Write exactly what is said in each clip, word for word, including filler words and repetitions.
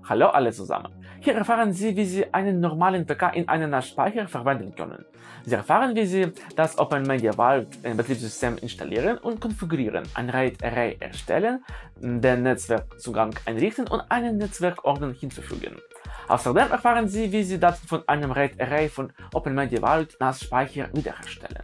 Hallo alle zusammen! Hier erfahren Sie, wie Sie einen normalen P K in einen NAS-Speicher verwenden können. Sie erfahren, wie Sie das Open Media Vault Betriebssystem installieren und konfigurieren, ein RAID-Array erstellen, den Netzwerkzugang einrichten und einen Netzwerkordner hinzufügen. Außerdem erfahren Sie, wie Sie Daten von einem RAID-Array von Open Media Vault NAS-Speicher wiederherstellen.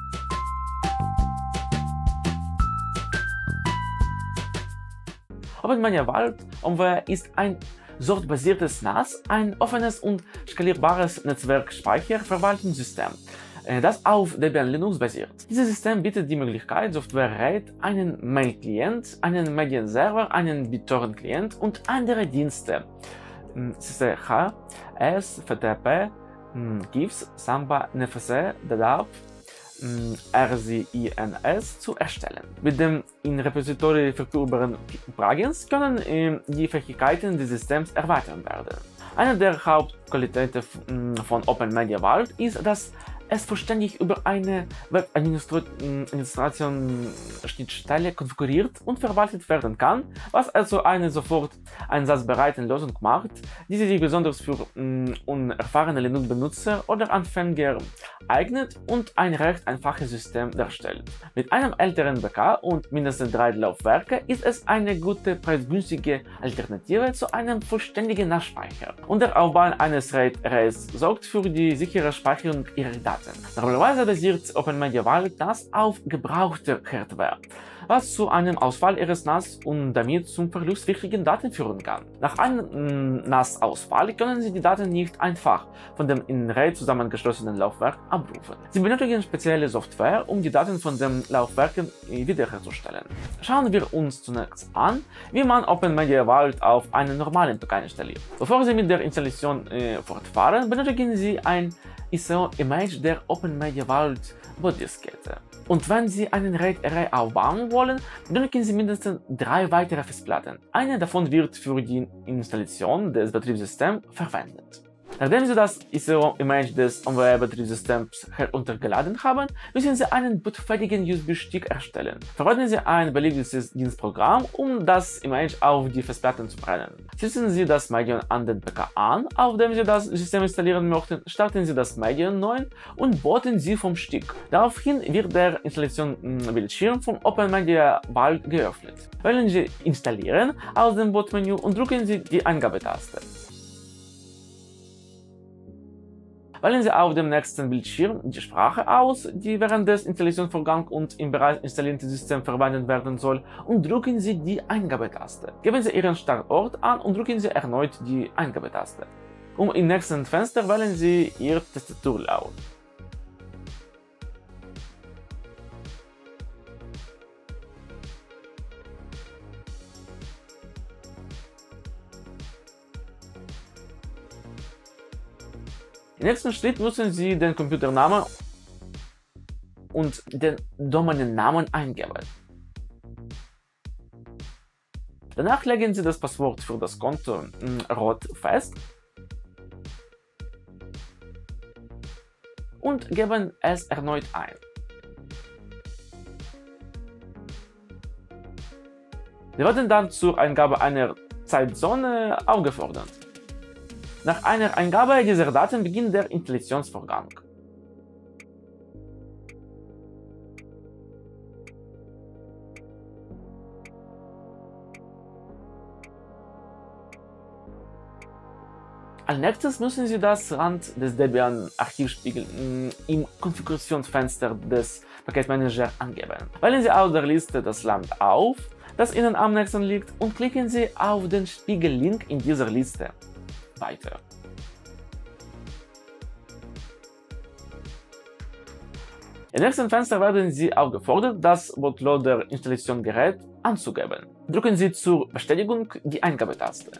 Open Media Vault Envoy ist ein sortbasiertes NAS, ein offenes und skalierbares Netzwerkspeicherverwaltungssystem, das auf Debian Linux basiert. Dieses System bietet die Möglichkeit, Software RAID, einen Mail-Client, einen Medienserver, einen BitTorrent-Client und andere Dienste C C H, S, F T P, GIFs, Samba, N F S, D D A P, R C I N S zu erstellen. Mit dem in Repository verfügbaren Plugins können äh, die Fähigkeiten des Systems erweitert werden. Eine der Hauptqualitäten von Open Media Vault ist, dass es vollständig über eine Web-Administration-Schnittstelle konfiguriert und verwaltet werden kann, was also eine sofort einsatzbereite Lösung macht, die sich besonders für mh, unerfahrene Linux-Benutzer oder Anfänger eignet und ein recht einfaches System darstellt. Mit einem älteren P K und mindestens drei Laufwerke ist es eine gute, preisgünstige Alternative zu einem vollständigen NAS-Speicher. Und der Aufbau eines RAID-Arrays sorgt für die sichere Speicherung Ihrer Daten. Normalerweise basiert Open Media Vault NAS auf gebrauchter Hardware, was zu einem Ausfall Ihres NAS und damit zum Verlust wichtiger Daten führen kann. Nach einem NAS-Ausfall können Sie die Daten nicht einfach von dem in RAID zusammengeschlossenen Laufwerk abrufen. Sie benötigen spezielle Software, um die Daten von den Laufwerken wiederherzustellen. Schauen wir uns zunächst an, wie man Open Media Vault auf einen normalen P K installiert. Bevor Sie mit der Installation äh, fortfahren, benötigen Sie ein I S O-Image der Open Media Vault Bootdiskette. Und wenn Sie einen RAID-Array aufbauen wollen, benötigen Sie mindestens drei weitere Festplatten. Eine davon wird für die Installation des Betriebssystems verwendet. Nachdem Sie das I S O-Image des Envoy-Betriebssystems heruntergeladen haben, müssen Sie einen bootfähigen U S B-Stick erstellen. Verwenden Sie ein beliebiges Dienstprogramm, um das Image auf die Festplatten zu brennen. Schließen Sie das Medium an den P K an, auf dem Sie das System installieren möchten, starten Sie das Medium neu und booten Sie vom Stick. Daraufhin wird der Installationsbildschirm von Open Media Vault geöffnet. Wählen Sie Installieren aus dem Bootmenü und drücken Sie die Eingabetaste. Wählen Sie auf dem nächsten Bildschirm die Sprache aus, die während des Installationsvorgangs und im bereits installierten System verwendet werden soll, und drücken Sie die Eingabetaste. Geben Sie Ihren Startort an und drücken Sie erneut die Eingabetaste. Um im nächsten Fenster wählen Sie Ihr Tastaturlaut. Im nächsten Schritt müssen Sie den Computernamen und den Domänennamen eingeben. Danach legen Sie das Passwort für das Konto rot fest und geben es erneut ein. Sie werden dann zur Eingabe einer Zeitzone aufgefordert. Nach einer Eingabe dieser Daten beginnt der Installationsvorgang. Als nächstes müssen Sie das Rand des Debian-Archivspiegels im Konfigurationsfenster des Paketmanagers angeben. Wählen Sie aus der Liste das Land auf, das Ihnen am nächsten liegt, und klicken Sie auf den Spiegel-Link in dieser Liste. Weiter. Im nächsten Fenster werden Sie aufgefordert, das Bootloader-Installationsgerät anzugeben. Drücken Sie zur Bestätigung die Eingabetaste.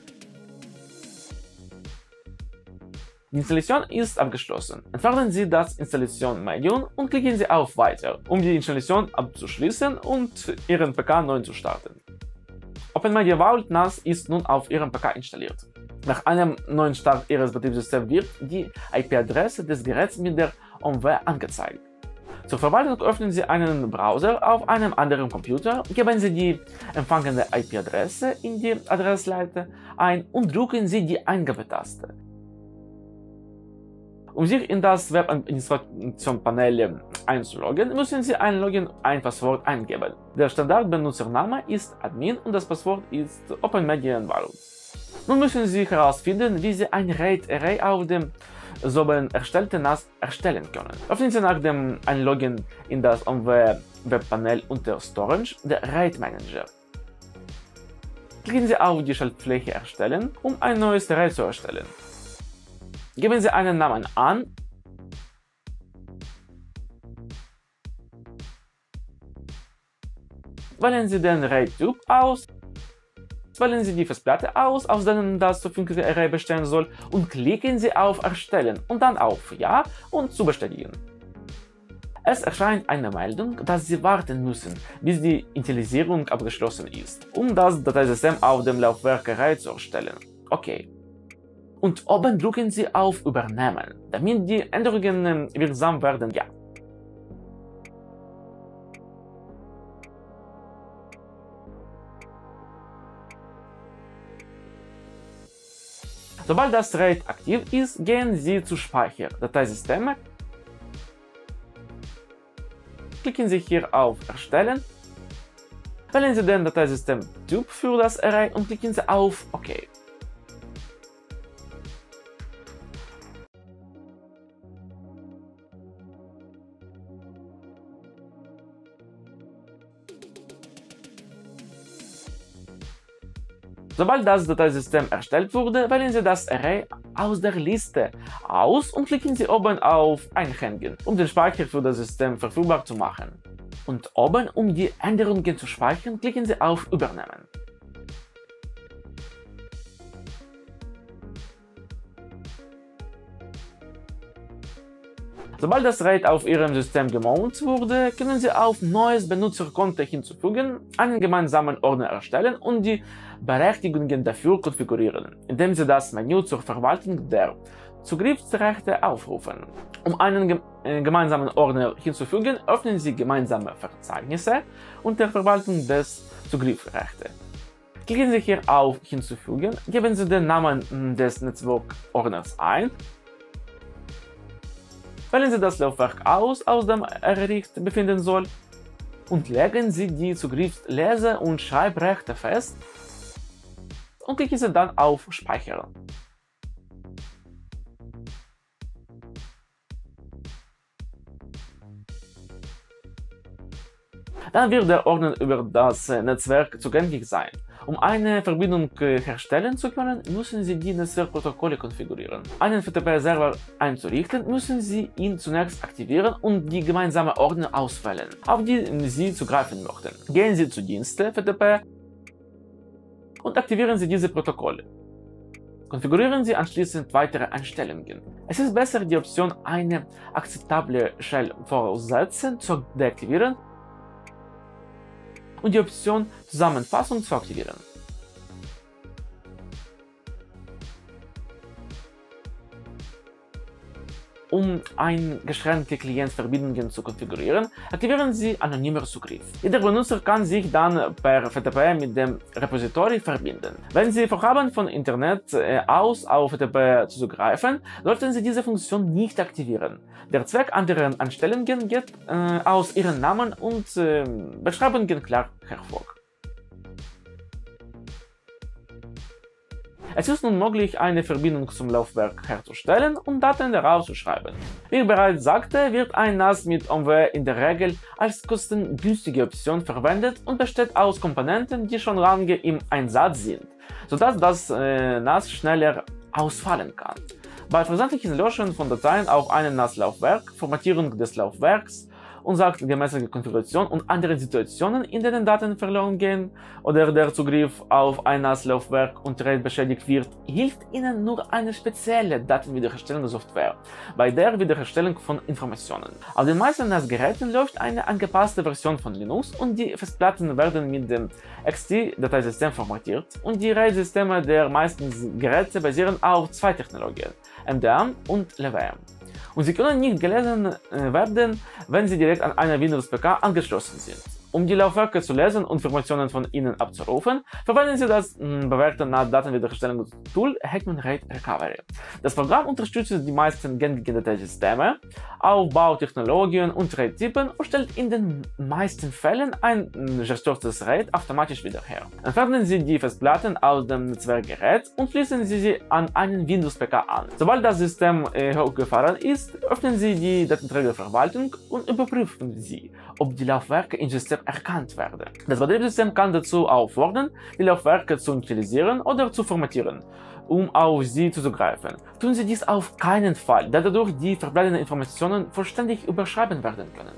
Die Installation ist abgeschlossen. Entfernen Sie das Installationsmedium und klicken Sie auf Weiter, um die Installation abzuschließen und Ihren P K neu zu starten. Open Media Vault NAS ist nun auf Ihrem P K installiert. Nach einem neuen Start Ihres Betriebssystems wird die I P-Adresse des Geräts mit der Envoy angezeigt. Zur Verwaltung öffnen Sie einen Browser auf einem anderen Computer, geben Sie die empfangene I P-Adresse in die Adressleiste ein und drücken Sie die Eingabetaste. Um sich in das Webadministration-Panel einzuloggen, müssen Sie ein Login, ein Passwort eingeben. Der Standardbenutzername ist Admin und das Passwort ist OpenMediaEnvironment. Nun müssen Sie herausfinden, wie Sie ein RAID-Array auf dem soeben erstellten N A S erstellen können. Öffnen Sie nach dem Einloggen in das O M W-Webpanel unter Storage der RAID-Manager. Klicken Sie auf die Schaltfläche Erstellen, um ein neues Array zu erstellen. Geben Sie einen Namen an wählen Sie den RAID-Typ aus, wählen Sie die Festplatte aus, aus der das zukünftige Array bestehen soll und klicken Sie auf Erstellen und dann auf Ja und zu bestätigen. Es erscheint eine Meldung, dass Sie warten müssen, bis die Initialisierung abgeschlossen ist, um das Dateisystem auf dem Laufwerk Array zu erstellen. Okay. Und oben drücken Sie auf Übernehmen, damit die Änderungen wirksam werden. Ja. Sobald das RAID aktiv ist, gehen Sie zu Speicher, Dateisysteme, klicken Sie hier auf Erstellen, wählen Sie den Dateisystemtyp für das Array und klicken Sie auf OK. Sobald das Dateisystem erstellt wurde, wählen Sie das Array aus der Liste aus und klicken Sie oben auf Einhängen, um den Speicher für das System verfügbar zu machen. Und oben, um die Änderungen zu speichern, klicken Sie auf Übernehmen. Sobald das RAID auf Ihrem System gemountet wurde, können Sie auf Neues Benutzerkonto hinzufügen, einen gemeinsamen Ordner erstellen und die Berechtigungen dafür konfigurieren, indem Sie das Menü zur Verwaltung der Zugriffsrechte aufrufen. Um einen gem äh, gemeinsamen Ordner hinzufügen, öffnen Sie gemeinsame Verzeichnisse unter Verwaltung des Zugriffsrechts. Klicken Sie hier auf Hinzufügen, geben Sie den Namen des Netzwerkordners ein, wählen Sie das Laufwerk aus, aus dem er sich befinden soll, und legen Sie die Zugriffs-Lese- und Schreibrechte fest und klicken Sie dann auf Speichern. Dann wird der Ordner über das Netzwerk zugänglich sein. Um eine Verbindung herstellen zu können, müssen Sie die Netzwerkprotokolle konfigurieren. Einen F T P-Server einzurichten, müssen Sie ihn zunächst aktivieren und die gemeinsame Ordner auswählen, auf die Sie zugreifen möchten. Gehen Sie zu Dienste F T P und aktivieren Sie diese Protokolle. Konfigurieren Sie anschließend weitere Einstellungen. Es ist besser, die Option eine akzeptable Shell voraussetzen zu deaktivieren und die Option Zusammenfassung zu aktivieren. Um eingeschränkte Klientverbindungen zu konfigurieren, aktivieren Sie anonymer Zugriff. Jeder Benutzer kann sich dann per F T P mit dem Repository verbinden. Wenn Sie vorhaben, von Internet aus auf F T P zuzugreifen, sollten Sie diese Funktion nicht aktivieren. Der Zweck anderer Einstellungen geht äh, aus Ihren Namen und äh, Beschreibungen klar hervor. Es ist nun möglich, eine Verbindung zum Laufwerk herzustellen und Daten daraus zu schreiben. Wie ich bereits sagte, wird ein N A S mit O M W in der Regel als kostengünstige Option verwendet und besteht aus Komponenten, die schon lange im Einsatz sind, sodass das äh, N A S schneller ausfallen kann. Bei versandlichen Löschen von Dateien auf ein N A S-Laufwerk, Formatierung des Laufwerks, unsachgemäße Konfiguration und anderen Situationen, in denen Daten verloren gehen oder der Zugriff auf ein N A S-Laufwerk und RAID beschädigt wird, hilft Ihnen nur eine spezielle Datenwiederherstellungssoftware bei der Wiederherstellung von Informationen. Auf den meisten N A S-Geräten läuft eine angepasste Version von Linux und die Festplatten werden mit dem X T-Dateisystem formatiert und die RAID-Systeme der meisten Geräte basieren auf zwei Technologien, M D M und L V M. und sie können nicht gelesen werden, wenn sie direkt an einer Windows-P K angeschlossen sind. Um die Laufwerke zu lesen und Informationen von ihnen abzurufen, verwenden Sie das mh, bewährte N A S-Datenwiederherstellungstool Hetman RAID Recovery. Das Programm unterstützt die meisten gängigen Dateisysteme, Aufbautechnologien und RAID-Typen und stellt in den meisten Fällen ein gestürztes RAID automatisch wieder her. Entfernen Sie die Festplatten aus dem Netzwerkgerät und schließen Sie sie an einen Windows-P K an. Sobald das System äh, hochgefahren ist, öffnen Sie die Datenträgerverwaltung und überprüfen Sie, ob die Laufwerke im System erkannt werden. Das Betriebssystem kann dazu auffordern, die Laufwerke zu initialisieren oder zu formatieren, um auf sie zuzugreifen. Tun Sie dies auf keinen Fall, da dadurch die verbleibenden Informationen vollständig überschreiben werden können.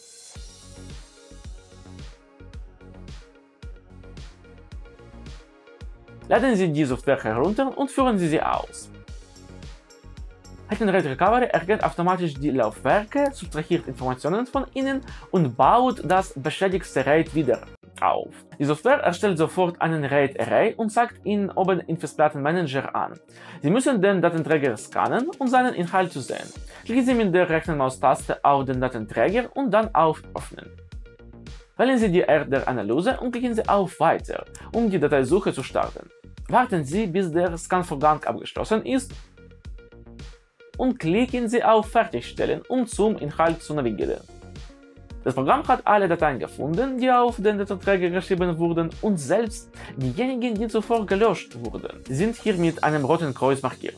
Laden Sie die Software herunter und führen Sie sie aus. Hetman RAID Recovery erkennt automatisch die Laufwerke, subtrahiert Informationen von ihnen und baut das beschädigte RAID wieder auf. Die Software erstellt sofort einen RAID-Array und zeigt ihn oben im Festplattenmanager an. Sie müssen den Datenträger scannen, um seinen Inhalt zu sehen. Klicken Sie mit der rechten Maustaste auf den Datenträger und dann auf Öffnen. Wählen Sie die Art der Analyse und klicken Sie auf Weiter, um die Dateisuche zu starten. Warten Sie, bis der Scanvorgang abgeschlossen ist und klicken Sie auf Fertigstellen, um zum Inhalt zu navigieren. Das Programm hat alle Dateien gefunden, die auf den Datenträger geschrieben wurden, und selbst diejenigen, die zuvor gelöscht wurden, sind hier mit einem roten Kreuz markiert.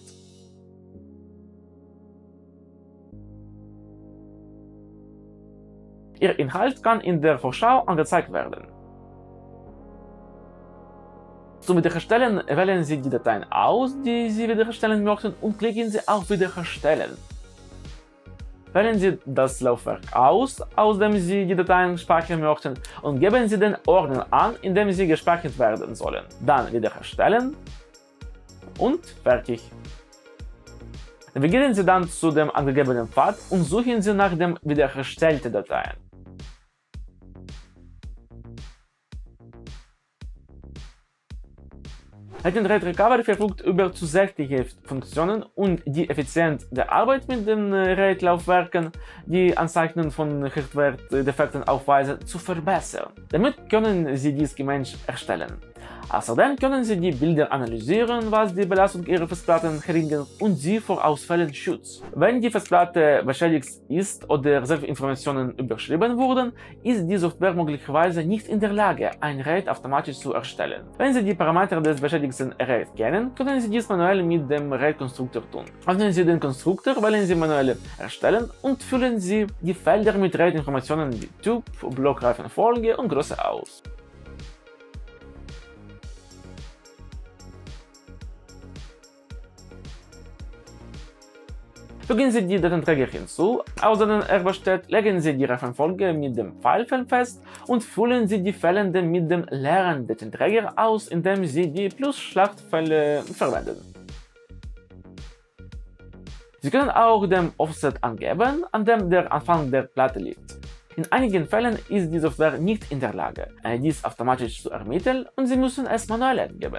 Ihr Inhalt kann in der Vorschau angezeigt werden. Zum Wiederherstellen wählen Sie die Dateien aus, die Sie wiederherstellen möchten, und klicken Sie auf Wiederherstellen. Wählen Sie das Laufwerk aus, aus dem Sie die Dateien speichern möchten, und geben Sie den Ordner an, in dem sie gespeichert werden sollen. Dann Wiederherstellen und fertig. Navigieren Sie dann zu dem angegebenen Pfad und suchen Sie nach den wiederhergestellten Dateien. Hetman RAID Recovery verfügt über zusätzliche Funktionen, um die Effizienz der Arbeit mit den RAID-Laufwerken, die Anzeichnung von Hardware-Defekten aufweisen, zu verbessern. Damit können Sie dies gemächlich erstellen. Außerdem können Sie die Bilder analysieren, was die Belastung Ihrer Festplatten verringert und sie vor Ausfällen schützt. Wenn die Festplatte beschädigt ist oder Informationen überschrieben wurden, ist die Software möglicherweise nicht in der Lage, ein RAID automatisch zu erstellen. Wenn Sie die Parameter des beschädigten RAID kennen, können Sie dies manuell mit dem RAID-Konstruktor tun. Öffnen Sie den Konstruktor, wählen Sie manuell Erstellen und füllen Sie die Felder mit RAID-Informationen wie Typ, Blockreifenfolge und Größe aus. Fügen Sie die Datenträger hinzu, aus denen er besteht, legen Sie die Reifenfolge mit dem Pfeilfeld fest und füllen Sie die fehlenden mit dem leeren Datenträger aus, indem Sie die Plus-Schlachtfälle verwenden. Sie können auch den Offset angeben, an dem der Anfang der Platte liegt. In einigen Fällen ist die Software nicht in der Lage, dies automatisch zu ermitteln, und Sie müssen es manuell eingeben.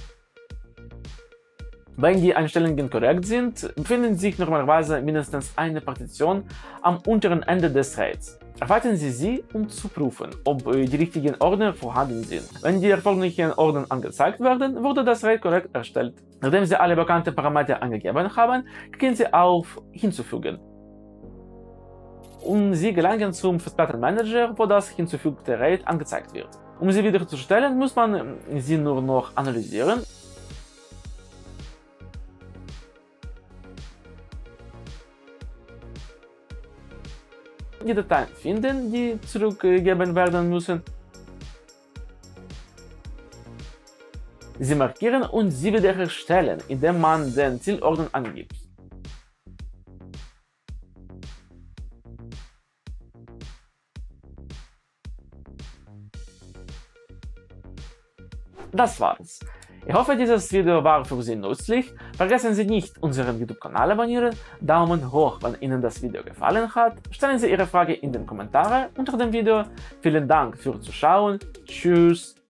Wenn die Einstellungen korrekt sind, befindet sich normalerweise mindestens eine Partition am unteren Ende des RAIDs. Erweitern Sie sie, um zu prüfen, ob die richtigen Ordner vorhanden sind. Wenn die erforderlichen Ordner angezeigt werden, wurde das RAID korrekt erstellt. Nachdem Sie alle bekannten Parameter angegeben haben, klicken Sie auf Hinzufügen. Und Sie gelangen zum Festplattenmanager, wo das hinzugefügte RAID angezeigt wird. Um sie wiederherzustellen, muss man sie nur noch analysieren. Die Dateien finden, die zurückgegeben werden müssen, sie markieren und sie wiederherstellen, indem man den Zielordner angibt. Das war's. Ich hoffe, dieses Video war für Sie nützlich. Vergessen Sie nicht, unseren YouTube-Kanal abonnieren, Daumen hoch, wenn Ihnen das Video gefallen hat, stellen Sie Ihre Frage in den Kommentaren unter dem Video. Vielen Dank fürs Zuschauen. Tschüss.